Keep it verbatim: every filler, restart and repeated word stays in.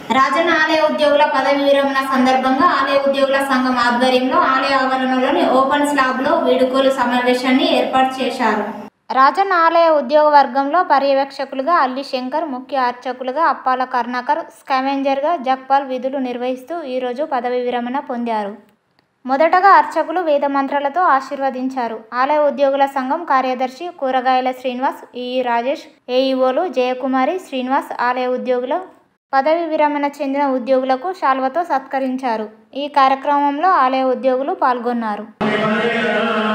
రాజన్న ఆలయ ఉద్యోగుల పదవి విరమణ సందర్భంగా ఆలయ ఉద్యోగుల సంఘం ఆధ్వర్యంలో ఆలయ ఆవరణలోని ఓపెన్ స్లాబ్లో వీడుకోలు సమావేశాన్ని ఏర్పాటు చేశారు. రాజన్న ఆలయ ఉద్యోగ వర్గంలో పర్యవేక్షకులుగా అల్లి శంకర్, ముఖ్య అర్చకులుగా అప్పాల కరుణాకర్, స్కావెంజర్గా జగ్పాల్ విధులు నిర్వహిస్తూ ఈరోజు పదవి విరమణ పొందారు. మొదటగా అర్చకులు వేద మంత్రాలతో ఆశీర్వదించారు. ఆలయ ఉద్యోగుల సంఘం కార్యదర్శి కూరగాయల శ్రీనివాస్, ఈఈ రాజేష్, ఏఈఓలు జయకుమారి, శ్రీనివాస్ ఆలయ ఉద్యోగుల పదవి విరమణ చెందిన ఉద్యోగులకు శాల్వతో సత్కరించారు. ఈ కార్యక్రమంలో ఆలయ ఉద్యోగులు పాల్గొన్నారు.